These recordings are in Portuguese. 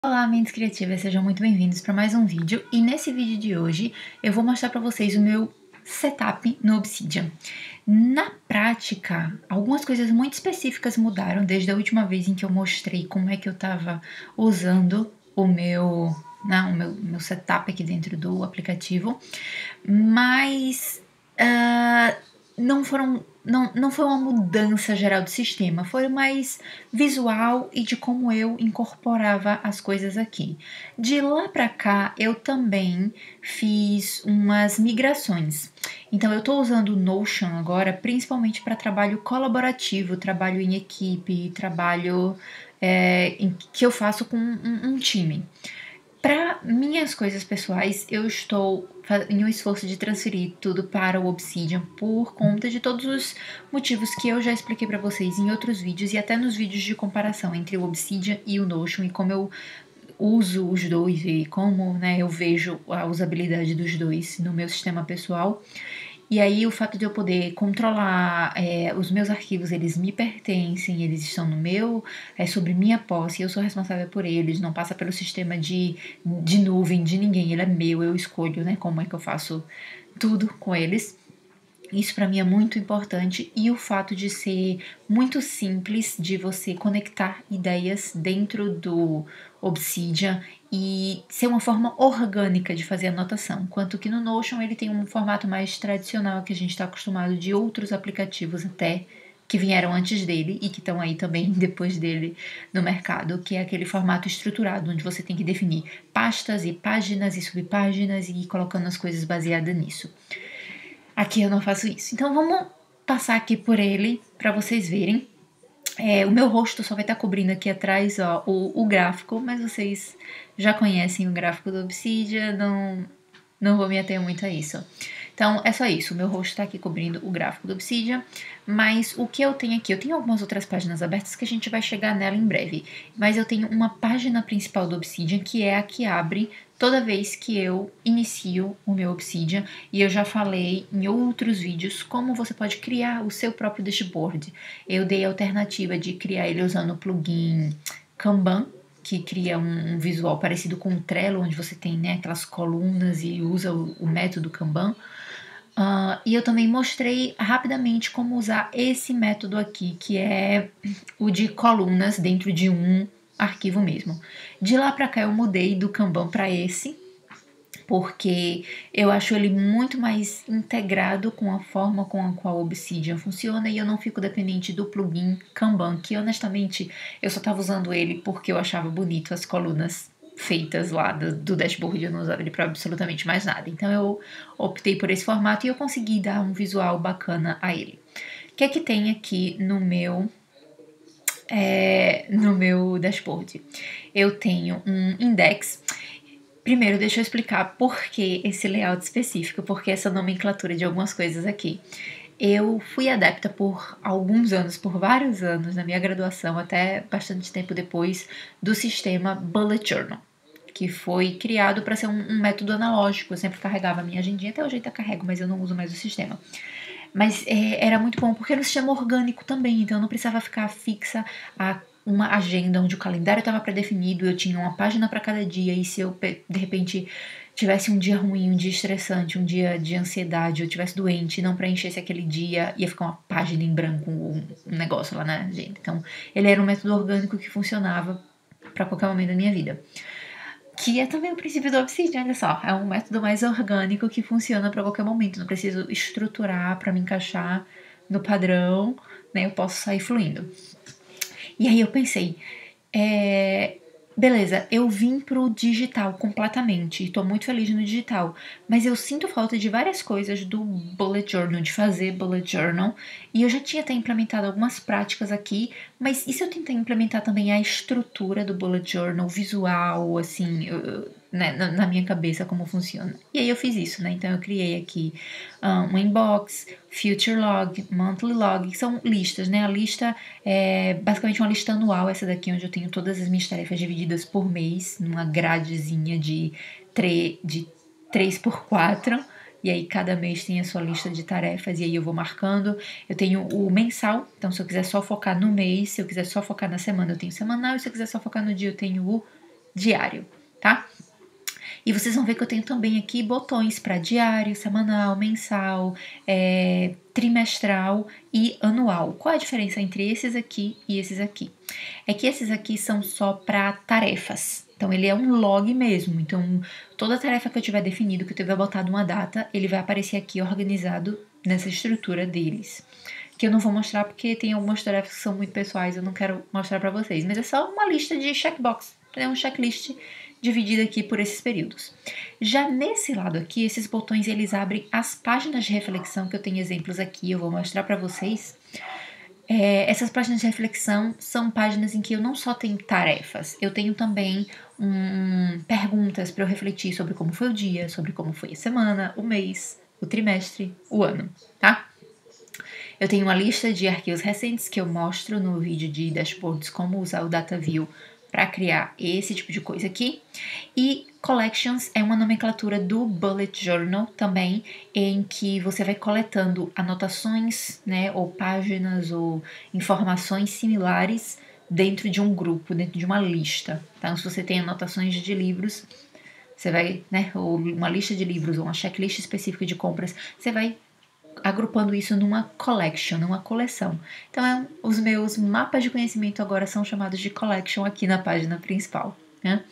Olá, mentes criativas, sejam muito bem-vindos para mais um vídeo. E nesse vídeo de hoje eu vou mostrar para vocês o meu setup no Obsidian. Na prática, algumas coisas muito específicas mudaram desde a última vez em que eu mostrei como é que eu estava usando o meu setup aqui dentro do aplicativo, mas não foi uma mudança geral do sistema, foi mais visual e de como eu incorporava as coisas aqui. De lá para cá, eu também fiz umas migrações. Então, eu estou usando o Notion agora, principalmente para trabalho colaborativo, trabalho em equipe, trabalho que eu faço com um time. Para minhas coisas pessoais, eu estou em um esforço de transferir tudo para o Obsidian por conta de todos os motivos que eu já expliquei para vocês em outros vídeos e até nos vídeos de comparação entre o Obsidian e o Notion e como eu uso os dois e como eu vejo a usabilidade dos dois no meu sistema pessoal. E aí o fato de eu poder controlar os meus arquivos, eles me pertencem, eles estão no meu, sobre minha posse, eu sou responsável por eles, não passa pelo sistema de nuvem de ninguém, ele é meu, eu escolho, como é que eu faço tudo com eles. Isso para mim é muito importante, e o fato de ser muito simples de você conectar ideias dentro do Obsidian e ser uma forma orgânica de fazer anotação, enquanto que no Notion ele tem um formato mais tradicional que a gente está acostumado de outros aplicativos até que vieram antes dele e que estão aí também depois dele no mercado, que é aquele formato estruturado onde você tem que definir pastas e páginas e subpáginas e ir colocando as coisas baseadas nisso. Aqui eu não faço isso. Então vamos passar aqui por ele para vocês verem. O meu rosto só vai estar cobrindo aqui atrás o gráfico, mas vocês já conhecem o gráfico do Obsidian, não vou me ater muito a isso. Então é só isso, o meu rosto está aqui cobrindo o gráfico do Obsidian, mas o que eu tenho aqui, eu tenho algumas outras páginas abertas que a gente vai chegar nela em breve, mas eu tenho uma página principal do Obsidian que é a que abre toda vez que eu inicio o meu Obsidian, e eu já falei em outros vídeos como você pode criar o seu próprio dashboard. Eu dei a alternativa de criar ele usando o plugin Kanban, que cria um visual parecido com o Trello, onde você tem aquelas colunas e usa o método Kanban. E eu também mostrei rapidamente como usar esse método aqui, que é o de colunas dentro de um arquivo mesmo. De lá para cá eu mudei do Kanban para esse, porque eu acho ele muito mais integrado com a forma com a qual o Obsidian funciona, e eu não fico dependente do plugin Kanban, que honestamente eu só estava usando ele porque eu achava bonito as colunas feitas lá do dashboard, eu não usava ele para absolutamente mais nada. Então eu optei por esse formato e eu consegui dar um visual bacana a ele. O que é que tem aqui no meu dashboard? Eu tenho um index. Primeiro, deixa eu explicar por que esse layout específico, porque essa nomenclatura de algumas coisas aqui. Eu fui adepta por alguns anos, por vários anos, na minha graduação, até bastante tempo depois, do sistema Bullet Journal, que foi criado para ser um método analógico. Eu sempre carregava a minha agendinha, até hoje ainda carrego, mas eu não uso mais o sistema. Mas era muito bom porque era um sistema orgânico também, então eu não precisava ficar fixa a uma agenda onde o calendário estava pré-definido, eu tinha uma página para cada dia, e se eu de repente tivesse um dia ruim, um dia estressante, um dia de ansiedade, eu tivesse doente e não preenchesse aquele dia, ia ficar uma página em branco, um negócio lá na agenda. Então ele era um método orgânico que funcionava para qualquer momento da minha vida. Que é também o princípio do Obsidian, olha só. É um método mais orgânico que funciona para qualquer momento. Não preciso estruturar para me encaixar no padrão, eu posso sair fluindo. E aí eu pensei, beleza, eu vim pro digital completamente e tô muito feliz no digital, mas eu sinto falta de várias coisas do Bullet Journal, de fazer Bullet Journal, e eu já tinha até implementado algumas práticas aqui, mas e se eu tentar implementar também a estrutura do Bullet Journal, visual, assim, na minha cabeça como funciona. E aí eu fiz isso, então eu criei aqui um inbox, future log, monthly log, que são listas, A lista é basicamente uma lista anual, essa daqui, onde eu tenho todas as minhas tarefas divididas por mês, numa gradezinha de 3x4. E aí cada mês tem a sua lista de tarefas, e aí eu vou marcando. Eu tenho o mensal, então se eu quiser só focar no mês, se eu quiser só focar na semana, eu tenho semanal, e se eu quiser só focar no dia, eu tenho o diário, tá? E vocês vão ver que eu tenho também aqui botões para diário, semanal, mensal, trimestral e anual. Qual a diferença entre esses aqui e esses aqui? É que esses aqui são só para tarefas. Então, ele é um log mesmo. Então, toda tarefa que eu tiver definido, que eu tiver botado uma data, ele vai aparecer aqui organizado nessa estrutura deles. Que eu não vou mostrar porque tem algumas tarefas que são muito pessoais, eu não quero mostrar para vocês. Mas é só uma lista de checkbox. É um checklist dividido aqui por esses períodos. Já nesse lado aqui, esses botões eles abrem as páginas de reflexão, que eu tenho exemplos aqui, eu vou mostrar para vocês. Essas páginas de reflexão são páginas em que eu não só tenho tarefas, eu tenho também perguntas para eu refletir sobre como foi o dia, sobre como foi a semana, o mês, o trimestre, o ano, tá? Eu tenho uma lista de arquivos recentes que eu mostro no vídeo de dashboards como usar o DataView para criar esse tipo de coisa aqui. E Collections é uma nomenclatura do Bullet Journal também, em que você vai coletando anotações, né, ou páginas ou informações similares dentro de um grupo, dentro de uma lista. Então, se você tem anotações de livros, você vai, né, ou uma lista de livros ou uma checklist específica de compras, você vai agrupando isso numa collection, numa coleção. Então, os meus mapas de conhecimento agora são chamados de collection aqui na página principal, né?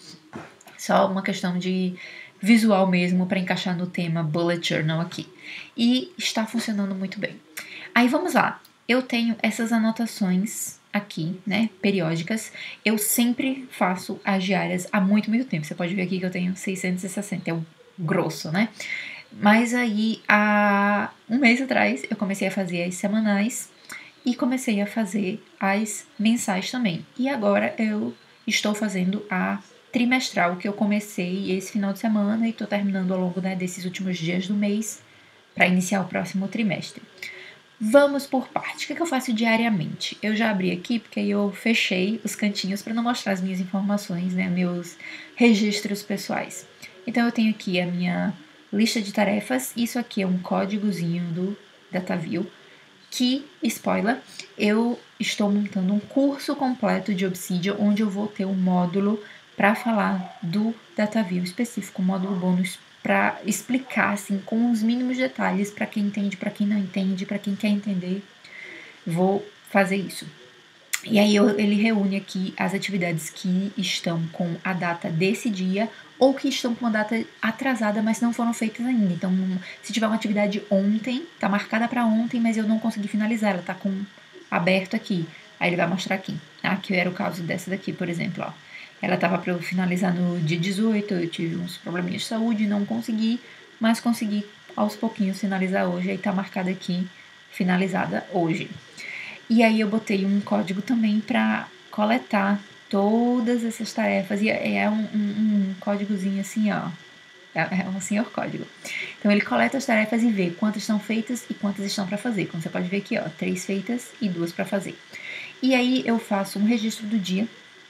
Só uma questão de visual mesmo para encaixar no tema Bullet Journal aqui. E está funcionando muito bem. Aí vamos lá. Eu tenho essas anotações aqui, né, periódicas. Eu sempre faço as diárias há muito, muito tempo. Você pode ver aqui que eu tenho 660, é o grosso, né? Mas aí, há um mês atrás, eu comecei a fazer as semanais e comecei a fazer as mensais também. E agora eu estou fazendo a trimestral, que eu comecei esse final de semana e estou terminando ao longo, né, desses últimos dias do mês para iniciar o próximo trimestre. Vamos por parte. O que eu faço diariamente? Eu já abri aqui porque eu fechei os cantinhos para não mostrar as minhas informações, né, meus registros pessoais. Então eu tenho aqui a minha lista de tarefas. Isso aqui é um códigozinho do DataView que, spoiler, eu estou montando um curso completo de Obsidian onde eu vou ter um módulo para falar do DataView específico, um módulo bônus para explicar assim com os mínimos detalhes para quem entende, para quem não entende, para quem quer entender. Vou fazer isso. E aí ele reúne aqui as atividades que estão com a data desse dia ou que estão com a data atrasada, mas não foram feitas ainda. Então, se tiver uma atividade ontem, tá marcada para ontem, mas eu não consegui finalizar, ela tá com aberto aqui. Aí ele vai mostrar aqui, tá? Que era o caso dessa daqui, por exemplo, ó. Ela tava para eu finalizar no dia 18, eu tive uns probleminhas de saúde, não consegui, mas consegui aos pouquinhos finalizar hoje, aí tá marcada aqui, finalizada hoje. E aí eu botei um código também para coletar todas essas tarefas. E é um códigozinho assim, ó. É um senhor código. Então ele coleta as tarefas e vê quantas estão feitas e quantas estão para fazer. Como você pode ver aqui, ó, 3 feitas e 2 para fazer. E aí eu faço um registro do dia.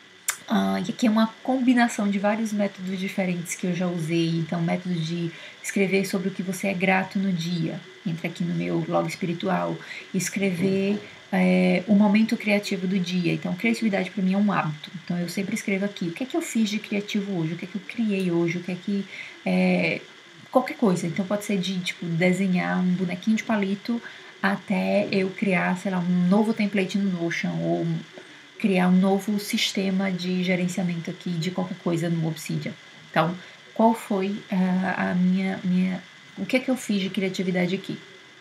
E aqui é uma combinação de vários métodos diferentes que eu já usei. Então, método de escrever sobre o que você é grato no dia. Entra aqui no meu blog espiritual. Escrever o momento criativo do dia. Então, criatividade para mim é um hábito. Então, eu sempre escrevo aqui o que é que eu fiz de criativo hoje, o que é que eu criei hoje, o que é que... qualquer coisa. Então, pode ser de, tipo, desenhar um bonequinho de palito até eu criar, sei lá, um novo template no Notion ou criar um novo sistema de gerenciamento aqui de qualquer coisa no Obsidian. Então, qual foi a minha... O que é que eu fiz de criatividade aqui?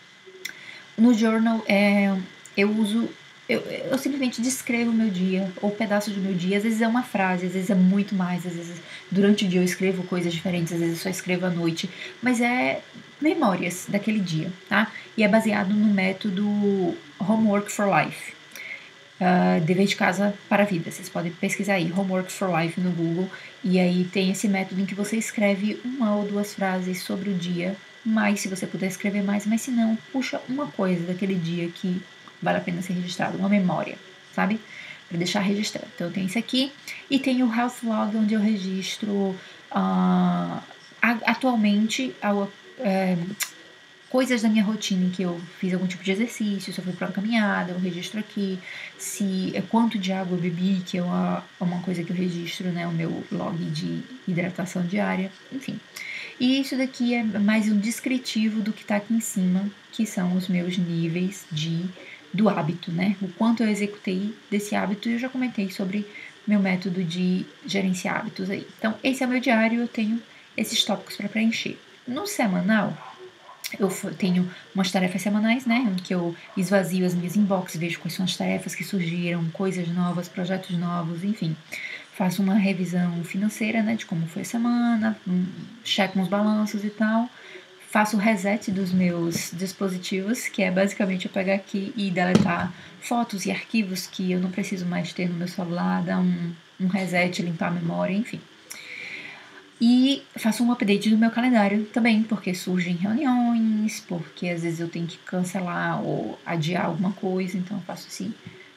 No journal, eu uso... Eu simplesmente descrevo o meu dia, ou pedaços do meu dia. Às vezes é uma frase, às vezes é muito mais. Às vezes, durante o dia eu escrevo coisas diferentes, às vezes eu só escrevo à noite. Mas é memórias daquele dia, tá? E é baseado no método Homework for Life. Dever de casa para a vida. Vocês podem pesquisar aí, Homework for Life no Google, e aí tem esse método em que você escreve uma ou duas frases sobre o dia, mas se você puder escrever mais, mas se não, puxa uma coisa daquele dia que vale a pena ser registrado, uma memória, sabe? Para deixar registrado. Então eu tenho isso aqui, e tem o Health Log, onde eu registro atualmente coisas da minha rotina que eu fiz algum tipo de exercício, se eu fui para uma caminhada, eu registro aqui, se é quanto de água eu bebi, que é uma coisa que eu registro, né, o meu log de hidratação diária, enfim. E isso daqui é mais um descritivo do que está aqui em cima, que são os meus níveis do hábito, né? O quanto eu executei desse hábito, e eu já comentei sobre meu método de gerenciar hábitos aí. Então, esse é o meu diário, eu tenho esses tópicos para preencher. No semanal, eu tenho umas tarefas semanais, né? Em que eu esvazio as minhas inbox, vejo quais são as tarefas que surgiram, coisas novas, projetos novos, enfim. Faço uma revisão financeira, né? De como foi a semana, checo uns balanços e tal. Faço o reset dos meus dispositivos, que é basicamente eu pegar aqui e deletar fotos e arquivos que eu não preciso mais ter no meu celular, dar um reset, limpar a memória, enfim. E faço um update do meu calendário também, porque surgem reuniões, porque às vezes eu tenho que cancelar ou adiar alguma coisa, então eu faço assim,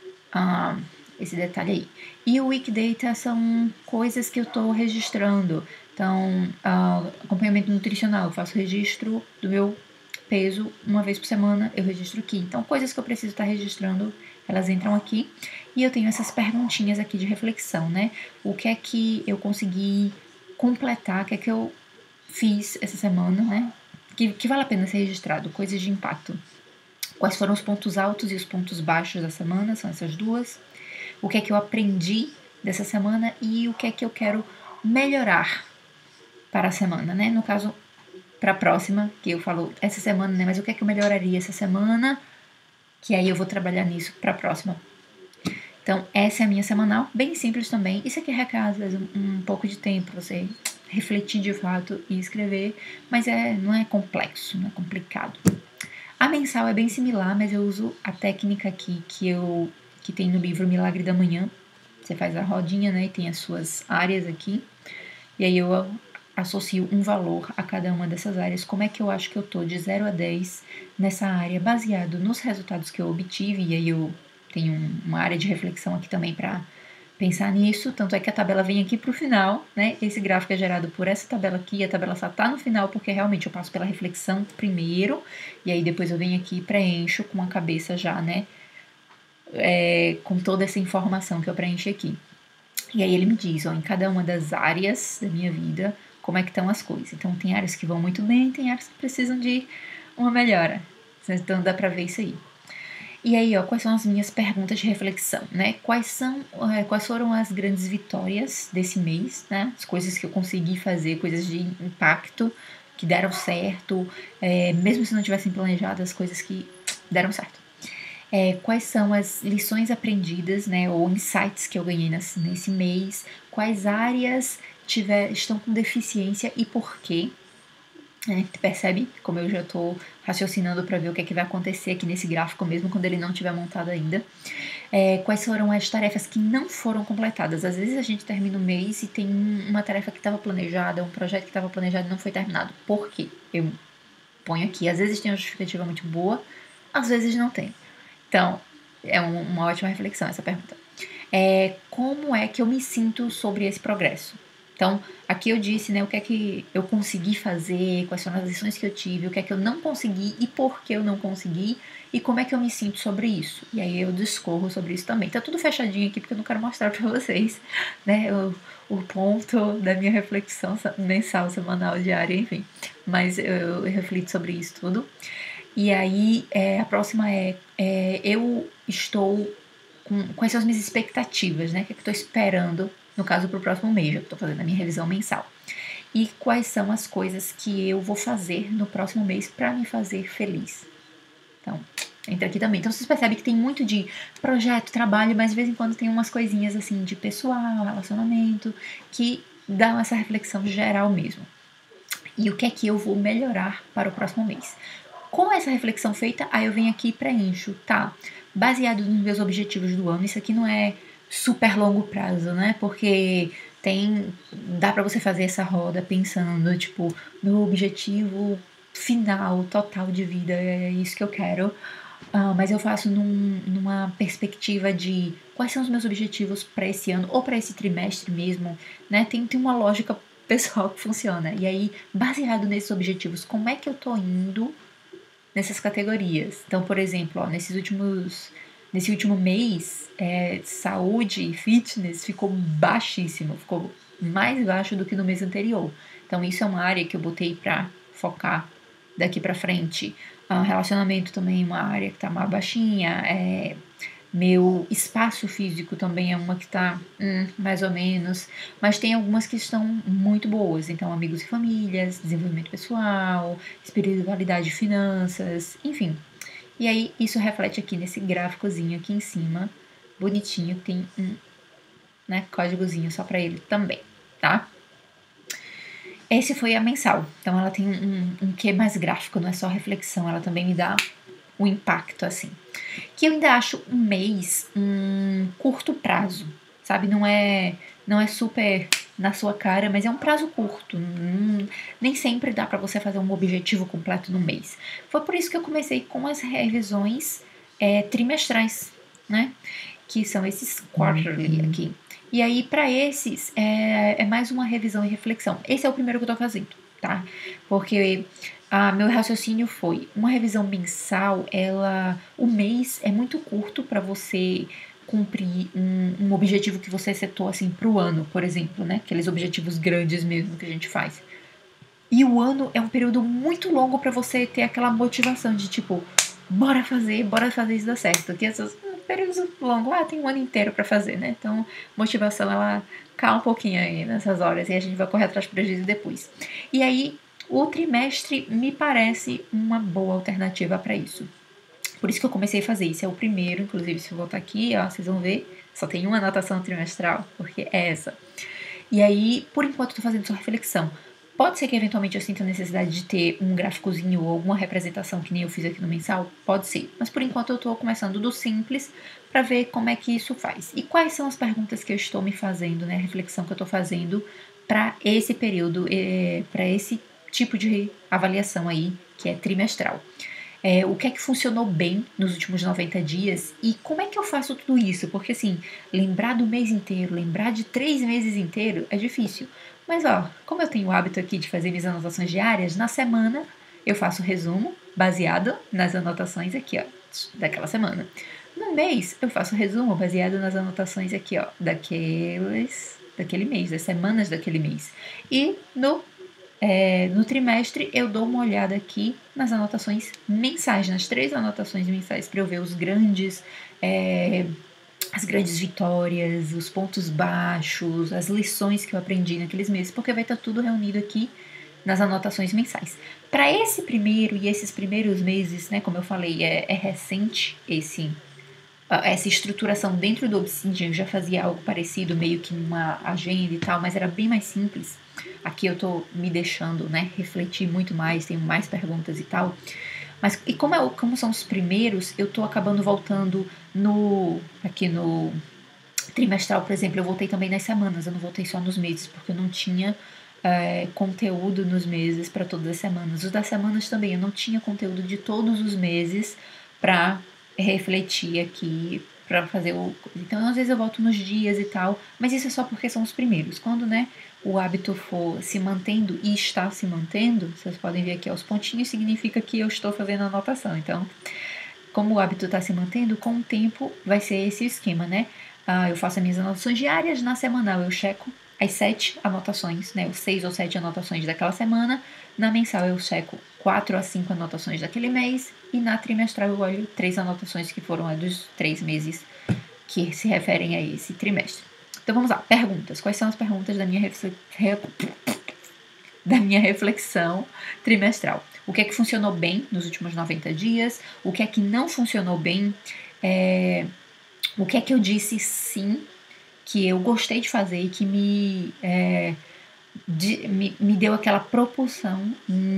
esse detalhe aí. E o Weekdata são coisas que eu estou registrando. Então, acompanhamento nutricional, eu faço registro do meu peso uma vez por semana, eu registro aqui. Então, coisas que eu preciso estar registrando, elas entram aqui. E eu tenho essas perguntinhas aqui de reflexão, né? O que é que eu consegui completar, o que é que eu fiz essa semana, né? Que vale a pena ser registrado, coisas de impacto. Quais foram os pontos altos e os pontos baixos da semana, são essas duas. O que é que eu aprendi dessa semana e o que é que eu quero melhorar para a semana, né? No caso, para a próxima, que eu falo essa semana, né? Mas o que é que eu melhoraria essa semana, que aí eu vou trabalhar nisso para a próxima. Então, essa é a minha semanal, bem simples também. Isso aqui requer, às vezes, um pouco de tempo pra você refletir de fato e escrever, mas não é complexo, não é complicado. A mensal é bem similar, mas eu uso a técnica aqui que tem no livro Milagre da Manhã. Você faz a rodinha, né, e tem as suas áreas aqui. E aí eu associo um valor a cada uma dessas áreas. Como é que eu acho que eu tô de 0 a 10 nessa área, baseado nos resultados que eu obtive. E aí eu tenho uma área de reflexão aqui também para pensar nisso. Tanto é que a tabela vem aqui pro final, né? Esse gráfico é gerado por essa tabela aqui, e a tabela só tá no final porque realmente eu passo pela reflexão primeiro, e aí depois eu venho aqui e preencho com a cabeça já, né? Com toda essa informação que eu preenchi aqui. E aí ele me diz, ó, em cada uma das áreas da minha vida, como é que estão as coisas. Então tem áreas que vão muito bem, tem áreas que precisam de uma melhora. Então dá pra ver isso aí. E aí, ó, quais são as minhas perguntas de reflexão, né? Quais foram as grandes vitórias desse mês, né? As coisas que eu consegui fazer, coisas de impacto, que deram certo, mesmo se não tivessem planejado, as coisas que deram certo. Quais são as lições aprendidas, né, ou insights que eu ganhei nesse mês, quais áreas estão com deficiência e por quê. Tu percebe como eu já estou raciocinando para ver o que é que vai acontecer aqui nesse gráfico, mesmo quando ele não estiver montado ainda. Quais foram as tarefas que não foram completadas. Às vezes a gente termina o mês e tem uma tarefa que estava planejada, um projeto que estava planejado e não foi terminado. Por quê? Eu ponho aqui. Às vezes tem uma justificativa muito boa, às vezes não tem. Então, é uma ótima reflexão essa pergunta. Como é que eu me sinto sobre esse progresso? Então, aqui eu disse, né, o que é que eu consegui fazer, quais foram as lições que eu tive, o que é que eu não consegui e por que eu não consegui, e como é que eu me sinto sobre isso. E aí eu discorro sobre isso também. Tá tudo fechadinho aqui porque eu não quero mostrar pra vocês, né, o ponto da minha reflexão mensal, semanal, diária, enfim. Mas eu reflito sobre isso tudo. E aí, a próxima eu estou quais são as minhas expectativas, né? O que eu estou esperando, no caso, para o próximo mês, já que estou fazendo a minha revisão mensal. E quais são as coisas que eu vou fazer no próximo mês para me fazer feliz. Então, entra aqui também. Então, vocês percebem que tem muito de projeto, trabalho, mas de vez em quando tem umas coisinhas assim de pessoal, relacionamento, que dão essa reflexão geral mesmo. E o que é que eu vou melhorar para o próximo mês? Com essa reflexão feita, aí eu venho aqui e preencho, tá? Baseado nos meus objetivos do ano, isso aqui não é super longo prazo, né? Porque dá pra você fazer essa roda pensando, tipo, meu objetivo final, total de vida, é isso que eu quero. Mas eu faço numa perspectiva de quais são os meus objetivos para esse ano, ou para esse trimestre mesmo, né? Tem uma lógica pessoal que funciona. E aí, baseado nesses objetivos, como é que eu tô indo nessas categorias. Então, por exemplo, ó, nesse último mês, saúde e fitness ficou baixíssimo, ficou mais baixo do que no mês anterior. Então, isso é uma área que eu botei para focar daqui para frente. Relacionamento também é uma área que tá mais baixinha. Meu espaço físico também é uma que tá mais ou menos, mas tem algumas que estão muito boas. Então, amigos e famílias, desenvolvimento pessoal, espiritualidade e finanças, enfim. E aí, isso reflete aqui nesse gráficozinho aqui em cima, bonitinho, tem um, né, códigozinho só para ele também, tá? Esse foi a mensal. Então, ela tem um quê mais gráfico, não é só reflexão, ela também me dá um impacto, assim. Que eu ainda acho um mês um curto prazo, sabe? Não é super na sua cara, mas é um prazo curto. Nem sempre dá para você fazer um objetivo completo no mês. Foi por isso que eu comecei com as revisões trimestrais, né? Que são esses quarterly aqui. E aí, para esses, é mais uma revisão e reflexão. Esse é o primeiro que eu tô fazendo, tá? Porque meu raciocínio foi, uma revisão mensal, o mês é muito curto para você cumprir um objetivo que você setou assim pro ano, por exemplo, né? Aqueles objetivos grandes mesmo que a gente faz. E o ano é um período muito longo para você ter aquela motivação de tipo, bora fazer isso dar certo. Que esses períodos longos, tem um ano inteiro para fazer, né? Então, motivação ela cai um pouquinho aí nessas horas e a gente vai correr atrás do prejuízo depois. E aí, o trimestre me parece uma boa alternativa para isso. Por isso que eu comecei a fazer isso. É o primeiro, inclusive, se eu voltar aqui, ó, vocês vão ver, só tem uma anotação trimestral, porque é essa. E aí, por enquanto, eu tô fazendo só reflexão. Pode ser que eventualmente eu sinta a necessidade de ter um gráficozinho ou alguma representação que nem eu fiz aqui no mensal? Pode ser. Mas por enquanto eu tô começando do simples para ver como é que isso faz. E quais são as perguntas que eu estou me fazendo, né? A reflexão que eu tô fazendo para esse período, para esse tipo de avaliação aí, que é trimestral. O que é que funcionou bem nos últimos 90 dias e como é que eu faço tudo isso? Porque, assim, lembrar do mês inteiro, lembrar de 3 meses inteiro é difícil. Mas, ó, como eu tenho o hábito aqui de fazer minhas anotações diárias, na semana eu faço o resumo baseado nas anotações aqui, ó, daquela semana. No mês, eu faço o resumo baseado nas anotações aqui, ó, daquele mês, das semanas daquele mês. E no trimestre, eu dou uma olhada aqui nas anotações mensais, nas 3 anotações mensais, para eu ver as grandes vitórias, os pontos baixos, as lições que eu aprendi naqueles meses, porque vai estar tudo reunido aqui nas anotações mensais. Para esse primeiro e esses primeiros meses, né, como eu falei, é recente essa estruturação dentro do Obsidian. Eu já fazia algo parecido, meio que numa agenda e tal, mas era bem mais simples. Aqui eu tô me deixando, né, refletir muito mais, tenho mais perguntas e tal. Mas e como são os primeiros, eu tô acabando voltando aqui no trimestral, por exemplo, eu voltei também nas semanas, eu não voltei só nos meses, porque eu não tinha conteúdo nos meses para todas as semanas. Os das semanas também, eu não tinha conteúdo de todos os meses para refletir aqui, para fazer o... Então, às vezes eu volto nos dias e tal, mas isso é só porque são os primeiros. Quando, né, o hábito for se mantendo e está se mantendo, vocês podem ver aqui, ó, os pontinhos significa que eu estou fazendo a anotação. Então, como o hábito está se mantendo, com o tempo vai ser esse o esquema, né? Eu faço as minhas anotações diárias, na semanal eu checo as 7 anotações, né? Os 6 ou 7 anotações daquela semana. Na mensal eu checo 4 a 5 anotações daquele mês. E na trimestral eu olho 3 anotações que foram dos 3 meses que se referem a esse trimestre. Então vamos lá, perguntas. Quais são as perguntas da minha reflexão trimestral? O que é que funcionou bem nos últimos 90 dias? O que é que não funcionou bem? O que é que eu disse sim, que eu gostei de fazer e que me deu aquela propulsão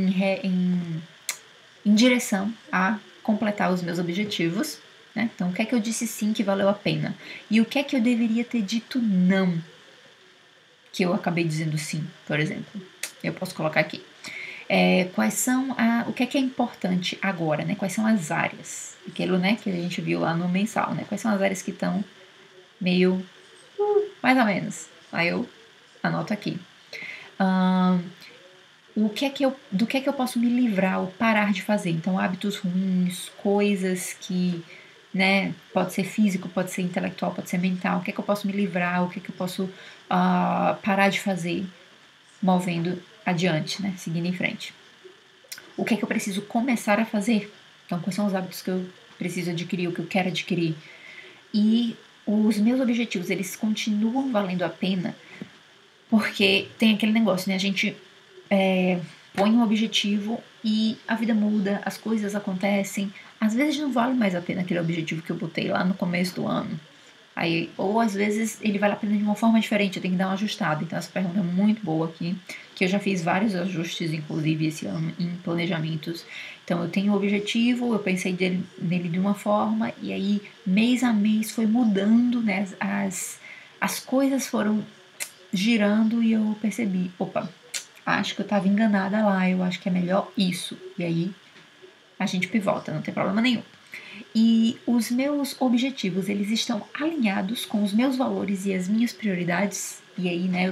em direção a completar os meus objetivos, né? Então, o que é que eu disse sim que valeu a pena? E o que é que eu deveria ter dito não, que eu acabei dizendo sim, por exemplo? Eu posso colocar aqui. Quais são o que é importante agora, né? Quais são as áreas? Aquilo, né, que a gente viu lá no mensal, né? Quais são as áreas que estão meio mais ou menos. Aí eu anoto aqui. do que é que eu posso me livrar ou parar de fazer. Então, hábitos ruins, coisas que, né, pode ser físico, pode ser intelectual, pode ser mental. O que é que eu posso me livrar, o que é que eu posso parar de fazer, movendo adiante, né, seguindo em frente. O que é que eu preciso começar a fazer? Então, quais são os hábitos que eu preciso adquirir, o que eu quero adquirir? E os meus objetivos, eles continuam valendo a pena, porque tem aquele negócio, né? A gente põe um objetivo e a vida muda, as coisas acontecem. Às vezes não vale mais a pena aquele objetivo que eu botei lá no começo do ano. Aí, ou às vezes ele vale a pena de uma forma diferente, eu tenho que dar uma ajustada. Então essa pergunta é muito boa aqui, que eu já fiz vários ajustes, inclusive esse ano, em planejamentos. Então eu tenho um objetivo, eu pensei nele de uma forma, e aí mês a mês foi mudando, né? As coisas foram girando e eu percebi, opa, acho que eu estava enganada lá, eu acho que é melhor isso. E aí a gente pivota, não tem problema nenhum. E os meus objetivos, eles estão alinhados com os meus valores e as minhas prioridades. E aí, né,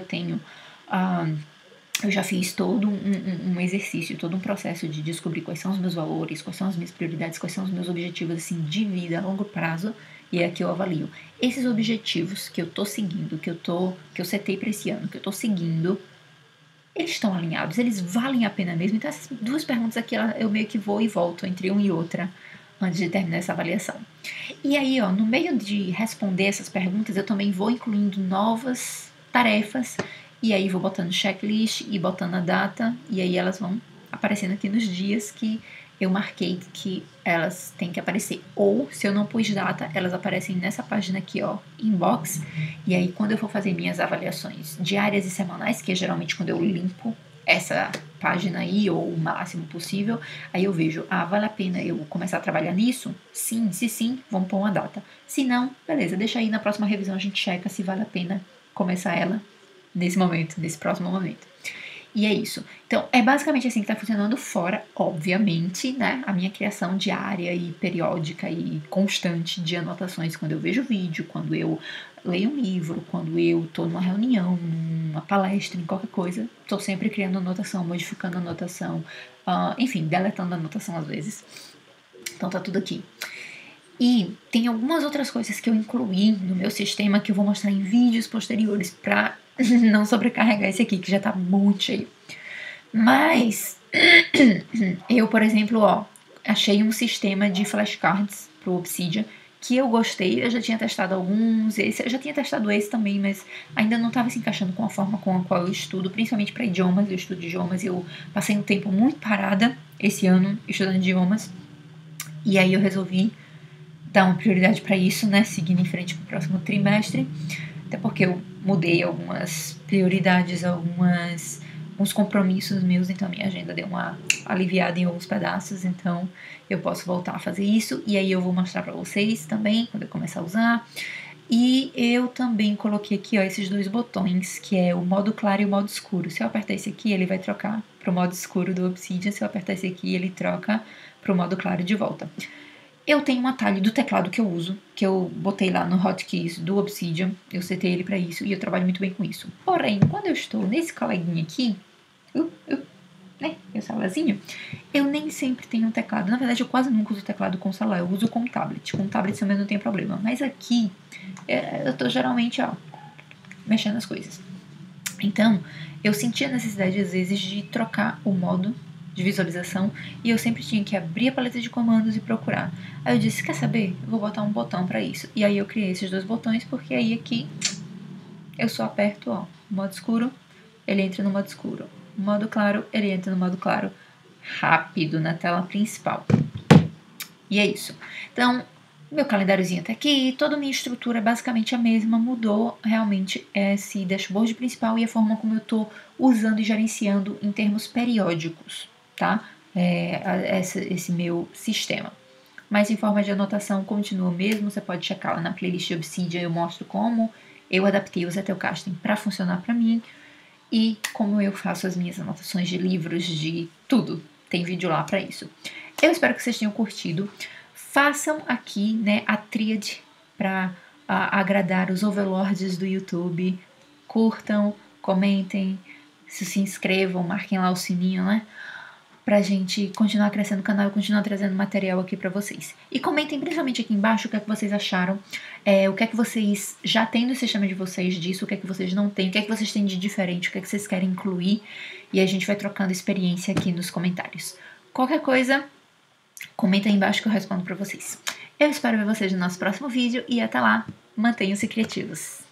eu já fiz todo um exercício, todo um processo de descobrir quais são os meus valores, quais são as minhas prioridades, quais são os meus objetivos, assim, de vida a longo prazo. E é aqui eu avalio. Esses objetivos que eu tô seguindo, que eu setei para esse ano, que eu tô seguindo, eles estão alinhados, eles valem a pena mesmo. Então essas duas perguntas aqui, eu meio que vou e volto entre uma e outra antes de terminar essa avaliação. E aí, ó, no meio de responder essas perguntas, eu também vou incluindo novas tarefas, e aí vou botando checklist e botando a data, e aí elas vão aparecendo aqui nos dias que eu marquei que elas têm que aparecer. Ou, se eu não pus data, elas aparecem nessa página aqui, ó, inbox. E aí, quando eu for fazer minhas avaliações diárias e semanais, que é geralmente quando eu limpo essa página aí, ou o máximo possível, aí eu vejo, vale a pena eu começar a trabalhar nisso? Sim, se sim, vamos pôr uma data. Se não, beleza, deixa aí na próxima revisão a gente checa se vale a pena começar ela nesse momento, nesse próximo momento. E é isso. Então, é basicamente assim que tá funcionando, fora, obviamente, né, a minha criação diária e periódica e constante de anotações quando eu vejo vídeo, quando eu leio um livro, quando eu tô numa reunião, numa palestra, em qualquer coisa, tô sempre criando anotação, modificando anotação, enfim, deletando anotação às vezes. Então tá tudo aqui. E tem algumas outras coisas que eu incluí no meu sistema que eu vou mostrar em vídeos posteriores pra não sobrecarregar esse aqui, que já tá muito cheio. Mas eu, por exemplo, achei um sistema de flashcards pro Obsidian que eu gostei. Eu já tinha testado alguns, eu já tinha testado esse também, mas ainda não estava se encaixando com a forma com a qual eu estudo, principalmente para idiomas. Eu estudo idiomas e eu passei um tempo muito parada esse ano estudando idiomas, e aí eu resolvi dar uma prioridade para isso, né, seguindo em frente para o próximo trimestre, até porque eu mudei algumas prioridades, alguns compromissos meus, então a minha agenda deu uma aliviada em alguns pedaços, então eu posso voltar a fazer isso, e aí eu vou mostrar para vocês também, quando eu começar a usar. E eu também coloquei aqui, ó, esses dois botões, que é o modo claro e o modo escuro. Se eu apertar esse aqui, ele vai trocar para o modo escuro do Obsidian, se eu apertar esse aqui, ele troca para o modo claro de volta. Eu tenho um atalho do teclado que eu uso, que eu botei lá no Hotkeys do Obsidian, eu setei ele para isso e eu trabalho muito bem com isso. Porém, quando eu estou nesse coleguinha aqui, né, meu celularzinho, eu nem sempre tenho um teclado. Na verdade, eu quase nunca uso teclado com celular, eu uso com tablet. Com tablet também não tem problema. Mas aqui, eu tô geralmente, mexendo as coisas. Então, eu senti a necessidade, às vezes, de trocar o modo de visualização e eu sempre tinha que abrir a paleta de comandos e procurar. Aí eu disse, quer saber? Eu vou botar um botão para isso. E aí eu criei esses dois botões, porque aí aqui eu só aperto, o modo escuro, ele entra no modo escuro. O modo claro, ele entra no modo claro rápido na tela principal. E é isso. Então, meu calendáriozinho tá aqui, toda a minha estrutura é basicamente a mesma, mudou realmente esse dashboard principal e a forma como eu tô usando e gerenciando em termos periódicos, tá? Esse meu sistema. Mas em forma de anotação continua o mesmo, você pode checar lá na playlist Obsidian, eu mostro como eu adaptei o Zettelkasten para funcionar para mim e como eu faço as minhas anotações de livros, de tudo. Tem vídeo lá para isso. Eu espero que vocês tenham curtido. Façam aqui, né, a tríade para agradar os overlords do YouTube. Curtam, comentem, se inscrevam, marquem lá o sininho, né? Pra gente continuar crescendo o canal e continuar trazendo material aqui pra vocês. E comentem principalmente aqui embaixo o que é que vocês acharam, o que é que vocês já têm no sistema de vocês disso, o que é que vocês não têm, o que é que vocês têm de diferente, o que é que vocês querem incluir, e a gente vai trocando experiência aqui nos comentários. Qualquer coisa, comenta aí embaixo que eu respondo pra vocês. Eu espero ver vocês no nosso próximo vídeo e até lá, mantenham-se criativos!